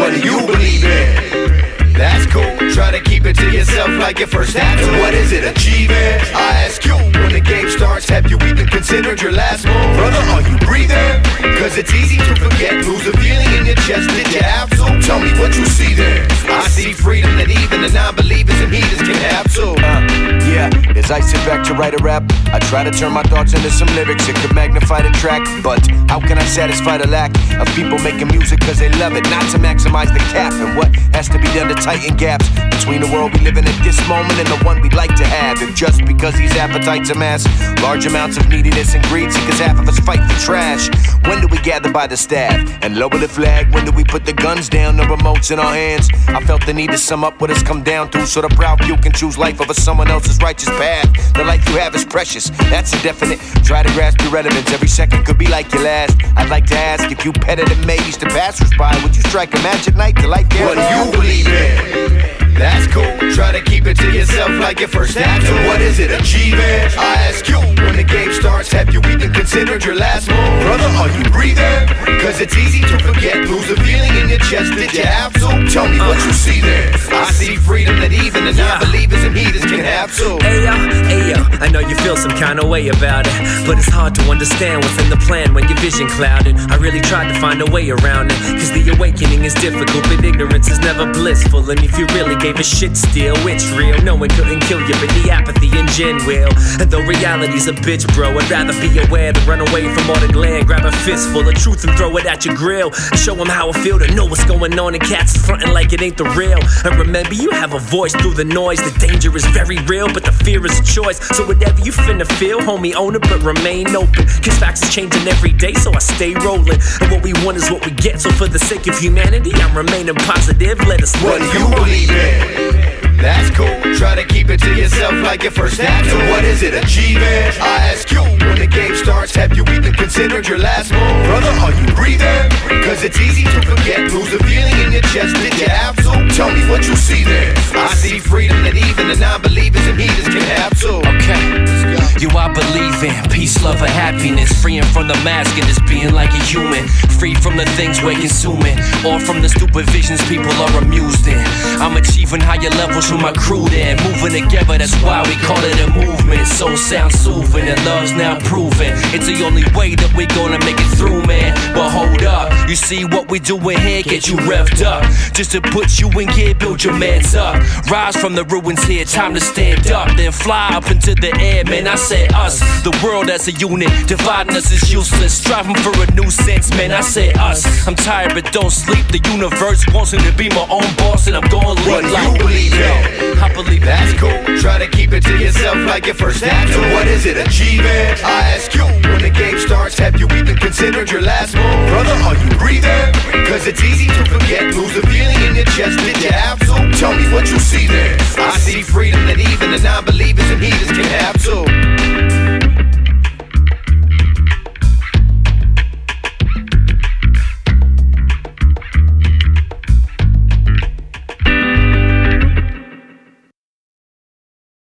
What do you believe in? That's cool, try to keep it to yourself like your first tattoo. What is it, achieving? I ask you, when the game starts, have you even considered your last move? Brother, are you breathing? Cause it's easy to forget, lose a feeling in your chest. Did you have to? Tell me what you see there. I see freedom that even the non-believers and heathens can have too. Yeah, as I sit back to write a rap, I try to turn my thoughts into some lyrics. It could magnify the track, but how can I satisfy the lack of people making music cause they love it, not to maximize the cap? And what has to be done to tighten gaps between the world we live in at this moment and the one we'd like to have? If just because these appetites amass large amounts of neediness and greed, see cause half of us fight for trash. When do we gather by the staff and lower the flag? When do we put the guns down, the remotes in our hands? I felt the need to sum up what has come down through, so the proud few can choose life over someone else's righteous path. The life you have is precious, that's a definite. Try to grasp your relevance, every second could be like your last. I'd like to ask, if you petted and amazed the passers-by, would you strike a match at night to light their What do you believe in? That's cool, try to keep it to yourself like your first tattoo. What is it, achieving? I ask you, when the game starts, have you even considered your last move? Brother, are you breathing? Cause it's easy to forget, lose a feeling in your chest. Did you have to? Tell me what you see there. I see freedom that even the non-believers and heathens can have too. Ayo, I know you feel some kind of way about it, but it's hard to understand what's in the plan when your vision clouded. I really tried to find a way around it, cause the awakening is difficult, but ignorance is never blissful. And if you really gave a shit still, it's real. No one couldn't kill you, but the apathy and gin will. And though reality's a bitch, bro, I'd rather be aware than run away from all the glare. Grab a fistful of truth and throw it at your grill. Show them how I feel to know what's going on, and cats is fronting like it ain't the real. And remember, you have a voice through the noise. The danger is very real, but the fear is a choice. So whatever you finna feel, homie, own it, but remain open. Cause facts is changing every day, so I stay rolling. And what we want is what we get, so for the sake of humanity, I'm remaining positive. Let us What do you believe in? That's cool, try to keep it to yourself like your first tattoo. What is it, achieving? I ask you, when the game starts, have you even considered your last move? Brother, are you breathing? Cause it's easy to forget, lose a feeling in your chest. Did you have to? Tell me what you see there. I see freedom that even the non-believers and heathens can have too. Okay, you I believe in peace, love, and happiness. Freeing from the mask and just being like a human. Free from the things we're consuming, or from the stupid visions people are amused in. I'm achieving higher levels with my crew then. Moving together, that's why we call it a movement. Soul sounds soothing and love's now proven. It's the only way that we're gonna make it through, man. But hold up, you see what we doing here, get you revved up. Just to put you in gear, build your mans up. Rise from the ruins here, time to stand up. Then fly up into the air, man, I said us. The world as a unit, dividing us is useless. Striving for a new sense, man, I said us. I'm tired but don't sleep, the universe wants me to be my own boss, and I'm gonna lead What like you believe in? I believe That's cool, try to keep it to yourself like your first tattoo. What is it, achieving? I ask you, when the game starts, have you even considered your last move? Brother, are you breathing? Cause it's easy to forget, lose a feeling in your chest. Did you have